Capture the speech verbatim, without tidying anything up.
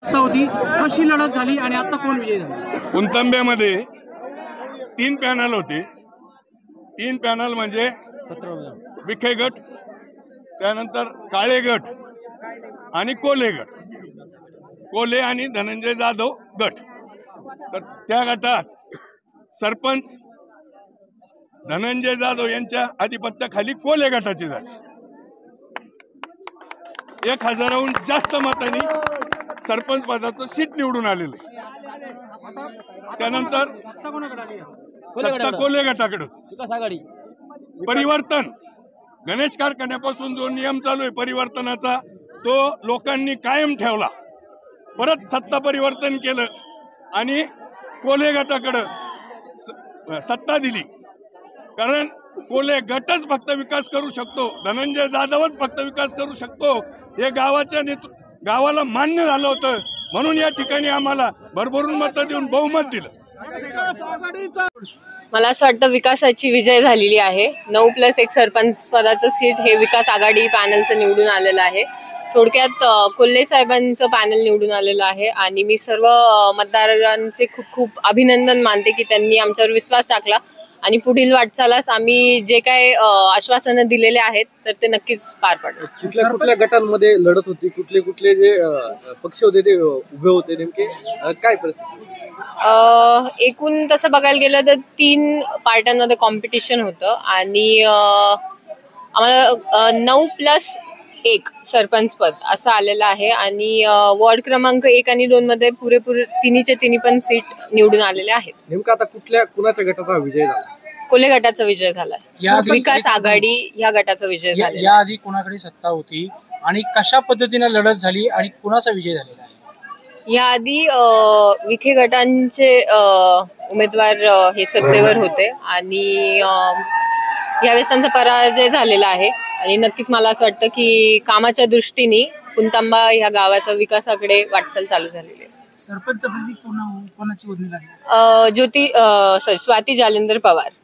होती कशी लढत झाली आणि आता कोण विजयी झाला? कुंतंब्यामध्ये तीन पॅनल होते. तीन पॅनल म्हणजे विखे गट, त्यानंतर काळे गट आणि कोले गट. कोले आणि धनंजय जाधव गट. तर त्या गटात सरपंच धनंजय जाधव यांच्या आधिपत्याखाली कोले गटाची झाली. एक हजाराहून जास्त मतांनी सरपंच पदाचं सीट निवडून आलेलं आहे. त्यानंतर सत्ता कोले गटाकडे. परिवर्तन गणेश कारखान्यापासून जो नियम चालू आहे परिवर्तनाचा तो लोकांनी कायम ठेवला. परत सत्ता परिवर्तन केलं आणि कोले गटाकडे सत्ता दिली. कारण कोले गटच फक्त विकास करू शकतो, धनंजय जाधवच फक्त विकास करू शकतो हे गावाच्या नेतृ गावाला मान्य झालं होतं. म्हणून या ठिकाणी आम्हाला भरभरून मतं देऊन बहुमत दिलं. मला असं वाटतं विकासाची विजय झालेली आहे. नऊ प्लस एक सरपंच पदाचं सीट हे विकास आघाडी पॅनलचं निवडून आलेलं आहे. थोडक्यात कोल्हे साहेबांचं पॅनल निवडून आलेलं आहे आणि मी सर्व मतदारांचे खूप खूप अभिनंदन मानते की त्यांनी आमच्यावर विश्वास टाकला आणि पुढील वाटचालास आम्ही जे काय आश्वासनं दिलेले आहेत तर ते नक्कीच पार पडतील. कुठल्या कुठल्या गटांमध्ये लढत होती, कुठले कुठले जे पक्ष होते ते उभे होते, नेमके काय परिस्थिती? एकूण तसं बघायला गेलं तर तीन पार्ट्यांमध्ये कॉम्पिटिशन होतं आणि आम्हाला नऊ प्लस एक सरपंच पद असं आलेलं आहे आणि वॉर्ड क्रमांक एक आणि दोन मध्ये पुरेपूर तिन्हीचे तिन्ही पण सीट निवडून आलेले आहेत. नेमका आता कुठल्या कुणाच्या गटाचा विजय झाला? कोल्हे गटाचा विजय झालाय. विकास आघाडी ह्या गटाचा विजय झाला. याआधी कोणाकडे सत्ता होती आणि कशा पद्धतीने लढत झाली आणि कुणाचा विजय झालेला आहे? याआधी विखे गटांचे उमेदवार हे सत्तेवर होते आणि यावेळेस त्यांचा पराजय झालेला आहे आणि नक्कीच मला असं वाटतं की कामाच्या दृष्टीने कुंतांबा ह्या गावाच्या विकासाकडे वाटचाल चालू झालेली आहे. सरपंच कोणाची वर्णी लागली? ज्योती सॉरी स्वाती जालेंदर पवार.